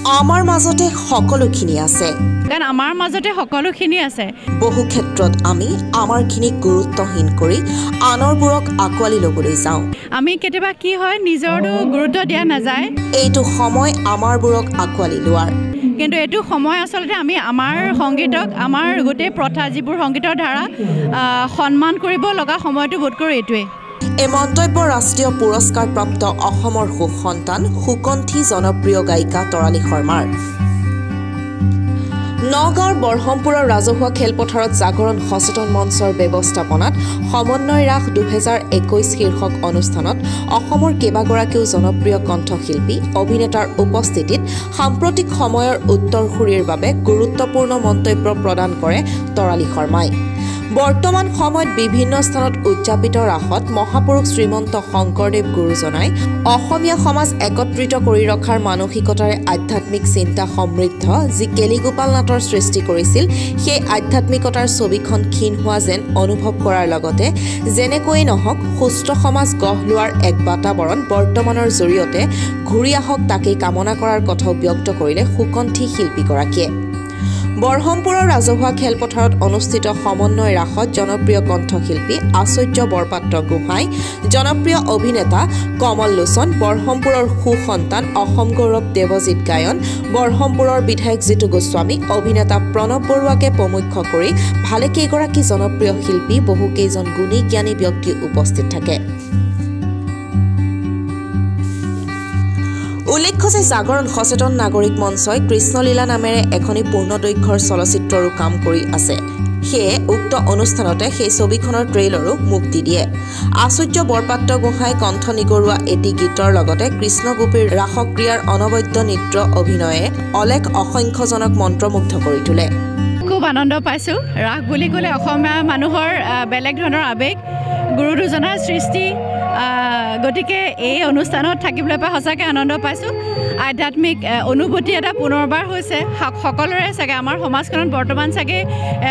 আমাৰ মাজতে সকলোখিনি আছে কাৰণ আমাৰ মাজতে সকলোখিনি আছে বহু ক্ষেত্ৰত আমি আমাৰখিনিক গুৰুত্বহীন কৰি আনৰবোৰক আকোৱালি ল'বলৈ যাওঁ আমি কেতিয়াবা কি হয় নিজৰটো গুৰুত্ব দিয়া নাযায় এইটো সময় আমাৰবোৰক আকোৱালি লোৱাৰ কিন্তু এইটো সময় আসলতে আমি আমাৰ সংগীতক আমাৰ গোটেই প্ৰথা যিবোৰ সংগীতৰ ধাৰা সন্মান কৰিব লগা সময়টো বোধ কৰোঁ এইটোৱে এই মন্তব্য ৰাষ্ট্ৰীয় পুৰস্কাৰপ্ৰাপ্ত অসমৰ সুসন্তান সুকণ্ঠী জনপ্ৰিয় গায়িকা তৰালী শৰ্মাৰ নগাঁৱৰ বঢ়মপুৰৰ ৰাজহুৱা খেলপথাৰত জাগৰণ সচেতন মঞ্চৰ ব্যৱস্থাপনাত সমন্বয় ৰাস 2021 শীৰ্ষক অনুষ্ঠানত অসমৰ কেইবাগৰাকীও জনপ্ৰিয় কণ্ঠশিল্পী অভিনেতাৰ উপস্থিতিত সাম্প্ৰতিক সময়ৰ উত্তৰসূৰীৰ বাবে গুৰুত্বপূৰ্ণ মন্তব্য প্ৰদান কৰে তৰালী শৰ্মাই বৰ্তমান সময়ত বিভিন্ন স্থানত উদযাপিত ৰাসত মহাপুৰুষ শ্ৰীমন্ত শংকৰদেৱ গুৰুজনাই অসমীয়া সমাজ একত্ৰিত কৰি ৰখাৰ মানসিকতাৰে আধ্যাত্মিক চিন্তা সমৃদ্ধ যি কেলিগোপাল নাটৰ সৃষ্টি কৰিছিল সেই আধ্যাত্মিকতাৰ ছবিখন ক্ষীণ হোৱা যেন অনুভৱ কৰাৰ লগতে যেনেকৈ নহওক সুস্থ সমাজ গঢ় লোৱাৰ এক বাতাবৰণ বৰ্তমানৰ জৰিয়তে ঘূৰি আহক তাকেই কামনা কৰাৰ কথাও ব্যক্ত কৰিলে সুকণ্ঠী শিল্পীগৰাকীয়ে বঢ়মপুৰৰ ৰাজহুৱা খেলপথাৰত অনুষ্ঠিত সমন্বয় ৰাসত জনপ্ৰিয় কণ্ঠশিল্পী আচাৰ্য বৰপাত্ৰ গোহাঁই জনপ্ৰিয় অভিনেতা কমল লোচন বঢ়মপুৰৰ সুসন্তান অসম গৌৰৱ দেৱজিৎ গায়ন বঢ়মপুৰৰ বিধায়ক জিতু গোস্বামী অভিনেতা প্ৰণৱ বৰুৱাকে প্ৰমুখ্য কৰি ভালেকেইগৰাকী জনপ্ৰিয় শিল্পী বহুকেইজন গুণী জ্ঞানী ব্যক্তি উপস্থিত থাকে উল্লেখ্য যে জাগৰণ সচেতন নাগৰিক মঞ্চই কৃষ্ণলীলা নামেৰে এখনি পূৰ্ণদৈৰ্ঘ্যৰ চলচ্চিত্ৰৰো কাম কৰি আছে সেয়ে উক্ত অনুষ্ঠানতে সেই ছবিখনৰ ট্ৰেইলাৰো মুক্তি দিয়ে আচাৰ্য বৰপাত্ৰ গোহাঁই কণ্ঠ নিগৰুৱা এটি গীতৰ লগতে কৃষ্ণগোপীৰ ৰাসক্ৰিয়াৰ অনবদ্য নৃত্য অভিনয়ে অলেখ অসংখ্যজনক মন্ত্ৰমুগ্ধ কৰি তোলে খুব আনন্দ পাইছোঁ ৰাস বুলি ক'লে অসমীয়া মানুহৰ বেলেগ ধৰণৰ আৱেগ গুৰু দুজনাৰ সৃষ্টি গতিকে এই অনুষ্ঠানত থাকিবলৈ পাই সঁচাকৈ আনন্দ পাইছোঁ আধ্যাত্মিক অনুভূতি এটা পুনৰবাৰ হৈছে সকলোৰে চাগে আমাৰ সমাজখনত বৰ্তমান চাগে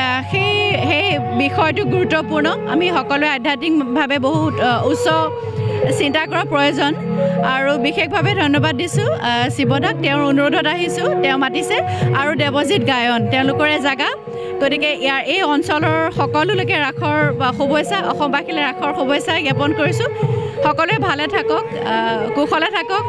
সেই বিষয়টো গুৰুত্বপূৰ্ণ আমি সকলোৱে আধ্যাত্মিকভাৱে বহুত উচ্চ চিন্তা কৰাৰ প্ৰয়োজন আৰু বিশেষভাৱে ধন্যবাদ দিছোঁ শিৱদাক তেওঁৰ অনুৰোধত আহিছোঁ তেওঁ মাতিছে আৰু দেৱজিৎ গায়ন তেওঁলোকৰে জাগা গতিকে ইয়াৰ এই অঞ্চলৰ সকলোলৈকে ৰাসৰ শুভেচ্ছা অসমবাসীলৈ ৰাসৰ শুভেচ্ছা জ্ঞাপন কৰিছোঁ সকলোৱে ভালে থাকক কুশলে থাকক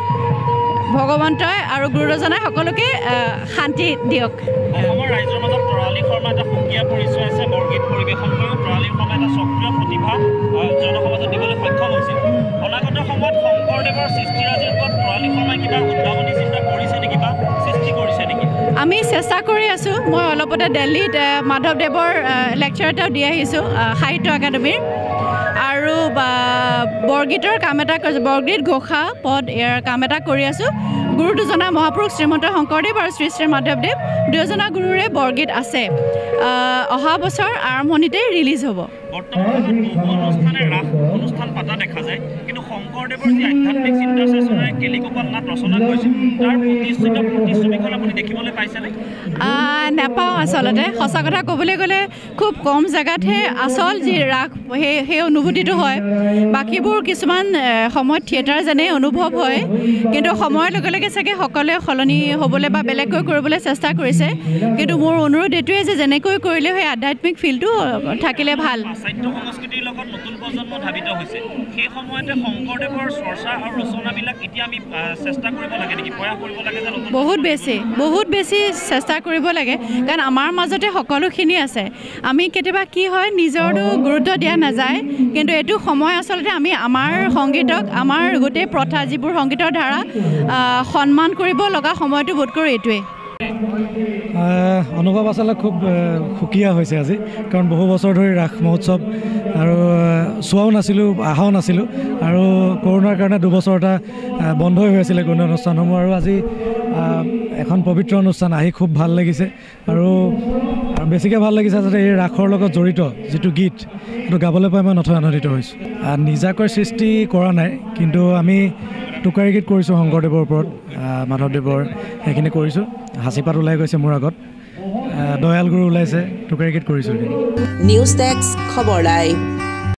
ভগৱন্তই আৰু গুৰুজনাই সকলোকে শান্তি দিয়ক অসমৰ ৰাইজৰ মাজত তৰালী শৰ্মা এটা সুকীয়া পৰিচয় আছে বৰগীত পৰিৱেশন কৰি তৰালী শৰ্মা এটা সক্ৰিয় প্ৰতিভা জনসমাজত দিবলৈ সক্ষম হৈছিল অনাগত সময়ত শংকৰদেৱৰ সৃষ্টিৰাজিৰ ওপৰত তৰালী শৰ্মাই কিবা উদ্ভাৱনী চিন্তা কৰিছে নেকি বা সৃষ্টি কৰিছে নেকি আমি চেষ্টা কৰি আছোঁ মই অলপতে দিল্লীত মাধৱদেৱৰ লেকচাৰ এটাও দি আহিছোঁ সাহিত্য একাডেমীৰ আৰু বৰগীতৰ কাম এটা কৰিছোঁ বৰগীত ঘোষা পদ ইয়াৰ কাম এটা কৰি আছোঁ গুৰু দুজনা মহাপুৰুষ শ্ৰীমন্ত শংকৰদেৱ আৰু শ্ৰী শ্ৰী মাধৱদেৱ দুয়োজনা গুৰুৰে বৰগীত আছে অহা বছৰ আৰম্ভণিতে ৰিলিজ হ'ব বৰ্তমান বহু অনুষ্ঠানে ৰাস অনুষ্ঠান পাতা দেখা যায় কিন্তু শংকৰদেৱৰ যি আধ্যাত্মিক চিন্তা চেতনাৰে কেলিগোপাল নাট ৰচনা কৰিছিল তাৰ প্ৰতিচ্ছবিখন আপুনি দেখিবলৈ পাইছেনে নাপাওঁ আচলতে সঁচা কথা ক'বলৈ গ'লে খুব কম জেগাতহে আচল যি ৰাস সেই অনুভূতিটো হয় বাকীবোৰ কিছুমান সময়ত থিয়েটাৰ যেনে অনুভৱ হয় কিন্তু সময়ৰ লগে লগে চাগে সকলোৱে সলনি হ'বলৈ বা বেলেগকৈ কৰিবলৈ চেষ্টা কৰিছে কিন্তু মোৰ অনুৰোধ এইটোৱে যে যেনেকৈ কৰিলে সেই আধ্যাত্মিক ফিলটো থাকিলে ভাল সাহিত্য সংস্কৃতিৰ লগত নতুন প্ৰজন্ম ধাবিত হৈছে সেই সময়তে শংকৰদেৱৰ চৰ্চা আৰু ৰচনাবিলাক এতিয়া আমি চেষ্টা কৰিব লাগে নেকি প্ৰয়াস কৰিব লাগে যে বহুত বেছি চেষ্টা কৰিব লাগে কাৰণ আমাৰ মাজতে সকলোখিনি আছে আমি কেতিয়াবা কি হয় নিজৰটো গুৰুত্ব দিয়া নাযায় কিন্তু এইটো সময় আসলতে আমি আমাৰ সংগীতক আমাৰ গোটেই প্ৰথা যিবোৰ সংগীতৰ ধাৰা সন্মান কৰিব লগা সময়টো বোধ কৰোঁ এইটোৱে অনুভৱ আচলতে খুব সুকীয়া হৈছে আজি কাৰণ বহু বছৰ ধৰি ৰাস মহোৎসৱ আৰু চোৱাও নাছিলোঁ অহাও নাছিলোঁ আৰু কৰোণাৰ কাৰণে দুবছৰ এটা বন্ধই হৈ আছিলে কোনো অনুষ্ঠানসমূহ আৰু আজি এখন পবিত্ৰ অনুষ্ঠান আহি খুব ভাল লাগিছে আৰু বেছিকৈ ভাল লাগিছে যাতে এই ৰাসৰ লগত জড়িত যিটো গীত সেইটো গাবলৈ পাই মই নথৈ আনন্দিত হৈছোঁ নিজাকৈ সৃষ্টি কৰা নাই কিন্তু আমি টোকাৰী গীত কৰিছোঁ শংকৰদেৱৰ ওপৰত মাধৱদেৱৰ সেইখিনি কৰিছোঁ হাঁচিপাত ওলাই গৈছে মোৰ আগত দয়াল গুৰু ওলাইছে টোকাৰী গীত কৰিছোঁ নিউজ ডেস্ক খবৰ লাইভ